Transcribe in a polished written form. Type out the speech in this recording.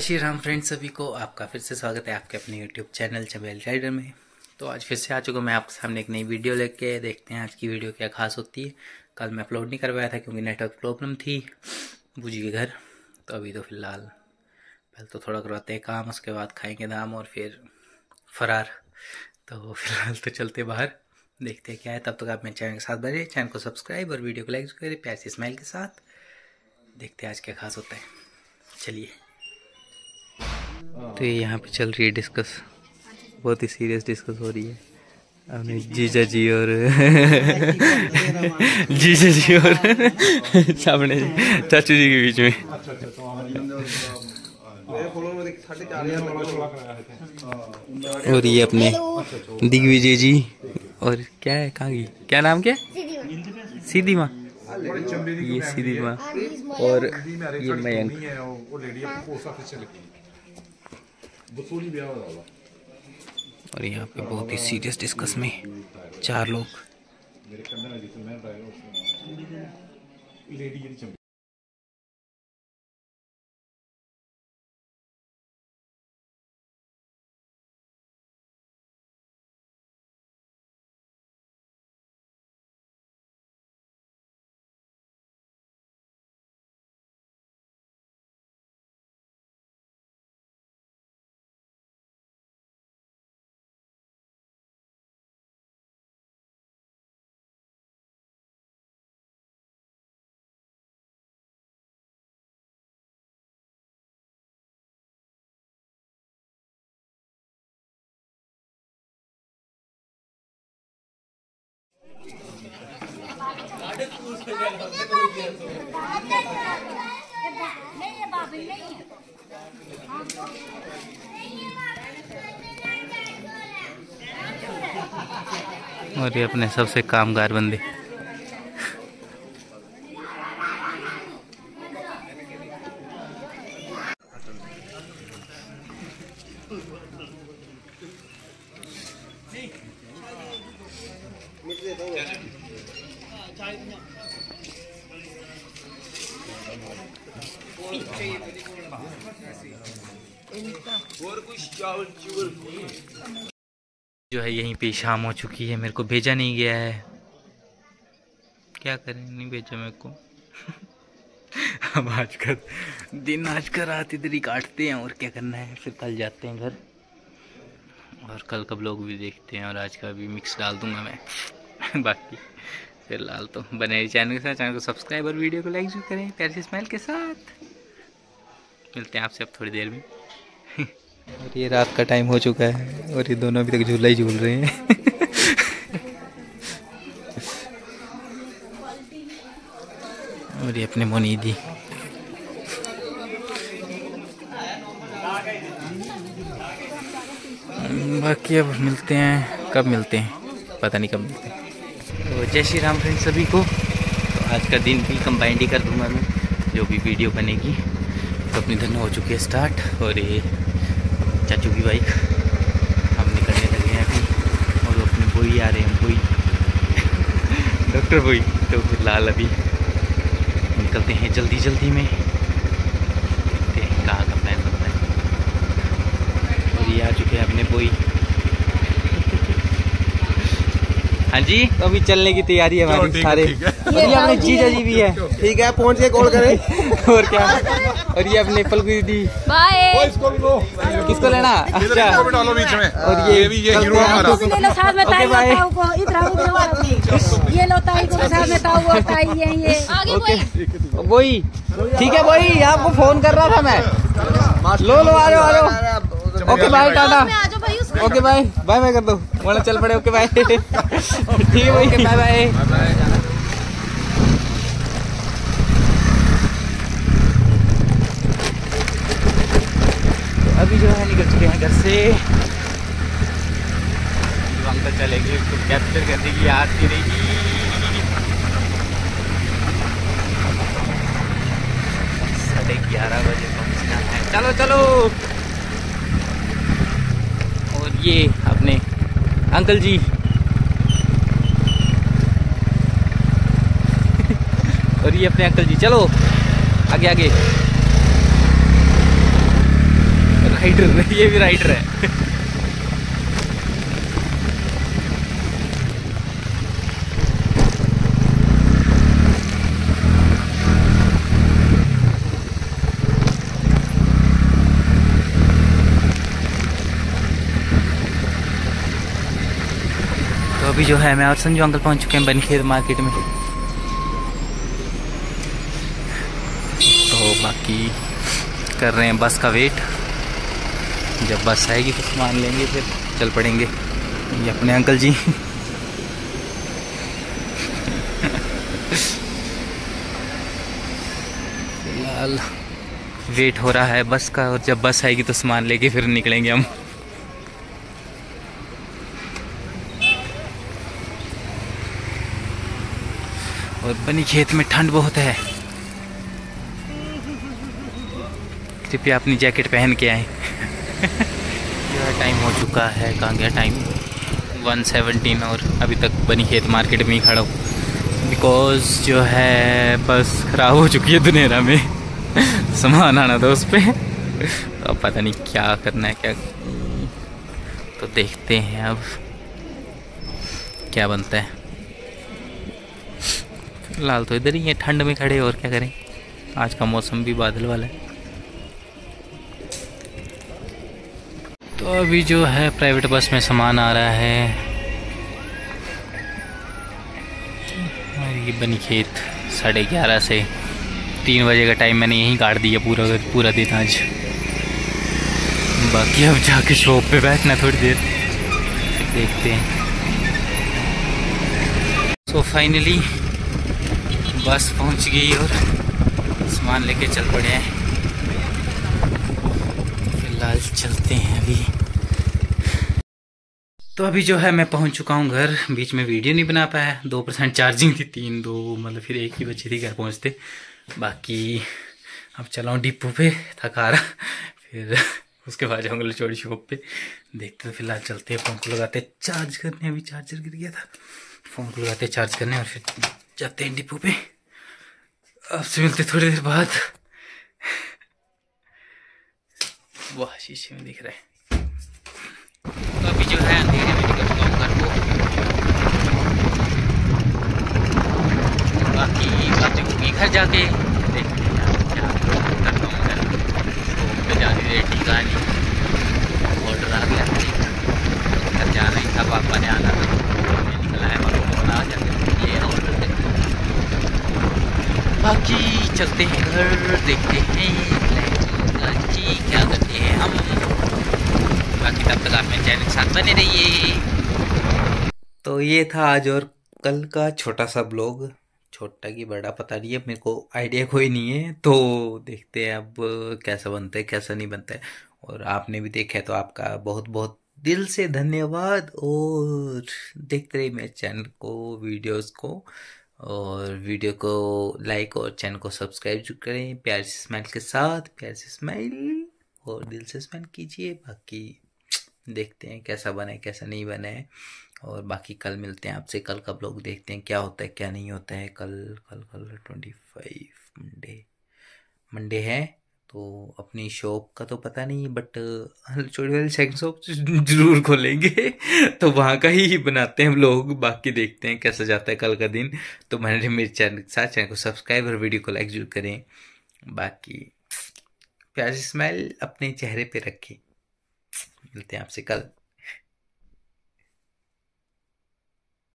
Shri Ram friends, सभी को आपका फिर से स्वागत है आपके अपने यूट्यूब चैनल चमेल राइडर में। तो आज फिर से आ चुका मैं आपके सामने एक नई वीडियो लेके। देखते हैं आज की वीडियो क्या खास होती है। कल मैं अपलोड नहीं करवाया था क्योंकि नेटवर्क प्रॉब्लम थी बूजी के घर। तो अभी तो फ़िलहाल पहले तो थोड़ा करवाते हैं काम, उसके बाद खाएंगे दाम और फिर फरार। तो फिलहाल तो चलते बाहर, देखते हैं क्या है। तब तक आप मेरे चैनल के साथ बने, चैनल को सब्सक्राइब और वीडियो को लाइक करें प्यार से स्माइल के साथ। देखते हैं आज क्या खास होता है, चलिए। तो ये यहाँ पे चल रही है डिस्कस, बहुत ही सीरियस डिस्कस हो रही है अपने जीजा जी और सामने चाचू जी के बीच में। और ये अपने दिग्विजय जी और क्या है, कहाँ की क्या नाम, क्या सीधी माँ, ये सीधी माँ और ये मयंक। और यहाँ पे बहुत ही सीरियस डिस्कस में 4 लोग। और ये अपने सबसे कामगार बंदे। जो है यहीं पे शाम हो चुकी है, मेरे को भेजा नहीं गया है, क्या करें, नहीं भेजा मेरे को। अब आज का दिन, आज का रात इधर ही काटते हैं और क्या करना है, फिर कल जाते हैं घर और कल का ब्लॉग भी देखते हैं और आज का भी मिक्स डाल दूंगा मैं। बाकी फिलहाल तो बने रहिए चैनल के साथ, चैनल को सब्सक्राइब और वीडियो को लाइक भी करें प्यार से स्माइल के साथ। मिलते हैं आपसे अब थोड़ी देर में। और ये रात का टाइम हो चुका है और ये दोनों अभी तक झूला ही झूल रहे हैं। और ये अपने मोनीदी। बाकी अब मिलते हैं, कब मिलते हैं पता नहीं कब मिलते हैं। तो जय श्री राम फ्रेंड्स सभी को। तो आज का दिन भी कंबाइंड ही कर दूंगा मैं, जो भी वीडियो बनेगी। तो अपनी धन हो चुकी है स्टार्ट और ये चाचू की बाइक हम निकलने लगे हैं अभी। और अपने बोई आ रहे हैं, बोई डॉक्टर बोई। तो फिलहाल अभी निकलते हैं जल्दी जल्दी में, देखते हैं कहाँ का प्लान बनता है। और ये आ चुके हैं अपने बोई। हाँ जी, तो अभी चलने की तैयारी है हमारी सारे। और ये अपने जीजा जी भी है, ठीक है, पहुँच के कॉल करें। और क्या, और ये अपने पलकू दीदी, बाय। किसको लेना? अच्छा, और ये भी ये हीरो हमारा। Okay bye. ये लो ताई को साथ में ताऊ और ताई ये। ओके वही, ठीक है वही, आपको फोन कर रहा था मैं। लो आ जाओ। Okay bye, tata. Okay bye bye bye कर दो, वरना चल पड़े। Okay bye. ठीक है भाई, बाय बाय। अभी जो है निकल चुके हैं घर से। हम तो चलेंगे, उसको कैप्चर करने की आती रहेगी। 11:30 बजे पहुंचना है। चलो चलो। और ये अपने अंकल जी और ये अपने अंकल जी। चलो आगे आगे। राइडर, ये भी राइडर है। तो अभी जो है मैं और संजू अंकल पहुंच चुके हैं बनीखेत मार्केट में। तो बाकी कर रहे हैं बस का वेट। जब बस आएगी तो सामान लेंगे, फिर चल पड़ेंगे। ये अपने अंकल जी। फिलहाल वेट हो रहा है बस का, और जब बस आएगी तो सामान लेके फिर निकलेंगे हम। और बनीखेत में ठंड बहुत है, कृपया अपनी जैकेट पहन के आए। टाइम हो चुका है, कहाँ गया टाइम, 1:17 और अभी तक बनीखेत मार्केट में ही खड़ा हूँ। बिकॉज जो है बस ख़राब हो चुकी है दुनेरा में। सामान आना था उस पर, तो अब पता नहीं क्या करना है क्या। तो देखते हैं अब क्या बनता है। फिलहाल तो इधर ही है, ठंड में खड़े, और क्या करें। आज का मौसम भी बादल वाला है। तो अभी जो है प्राइवेट बस में सामान आ रहा है। और ये बनीखेत 11:30 से 3 बजे का टाइम मैंने यहीं काट दिया पूरा दिन आज। बाकी अब जाके शॉप पे बैठना थोड़ी देर, देखते हैं। तो फाइनली बस पहुंच गई और सामान लेके चल पड़े हैं। फिलहाल चलते हैं अभी। तो अभी जो है मैं पहुंच चुका हूं घर। बीच में वीडियो नहीं बना पाया, 2% चार्जिंग थी, 3 मतलब फिर 1 ही बची थी घर पहुंचते। बाकी अब चला हूँ डिपो पे, थका रहा। फिर उसके बाद जाऊँगा लचौड़ी शॉप पे, देखते। तो फिलहाल चलते हैं, फ़ोन को लगाते चार्ज करने। अभी चार्जर गिर गया था, फ़ोन को लगाते चार्ज करने और फिर जाते हैं डिपो पे। आपसे मिलते थोड़ी देर बाद। वाह, शीशे में दिख रहा है। तो अभी जो है अंधेरे में निकल चुका हूँ घर को। बाकी अब जो घर जाके देखते हैं क्या करता हूँ। घर तो पे जाने दे टीका नहीं, ऑर्डर आ गया। घर जाना ही था, पापा ने आना था, मैं निकला है पापा आ जाते ये ऑर्डर। बाकी चलते हैं घर, देखते हैं क्या करते हैं हम। बाकी तब तक आप मेरे चैनल के साथ बने रहिए। तो ये था आज और कल का छोटा सा ब्लॉग। छोटा की बड़ा पता नहीं है, मेरे को आइडिया कोई नहीं है। तो देखते हैं अब कैसा बनता है कैसा नहीं बनता है। और आपने भी देखा है तो आपका बहुत बहुत दिल से धन्यवाद। और देखते रहिए मेरे चैनल को, वीडियोस को। और वीडियो को लाइक और चैनल को सब्सक्राइब जरूर करें, प्यार से स्माइल के साथ, प्यार से स्माइल और दिल से स्माइल कीजिए। बाकी देखते हैं कैसा बना है कैसा नहीं बना है। और बाकी कल मिलते हैं आपसे, कल का ब्लॉग देखते हैं क्या होता है क्या नहीं होता है। कल 25 मंडे है, तो अपनी शॉप का तो पता नहीं, बट छोटी वाली सेकंड शॉप जरूर खोलेंगे। तो वहाँ का ही बनाते हैं हम लोग। बाकी देखते हैं कैसा जाता है कल का दिन। तो मैंने मेरे चैनल के साथ चैनल को सब्सक्राइब और वीडियो को लाइक जरूर करें। बाकी प्यार से स्माइल अपने चेहरे पे रखें। मिलते हैं आपसे कल।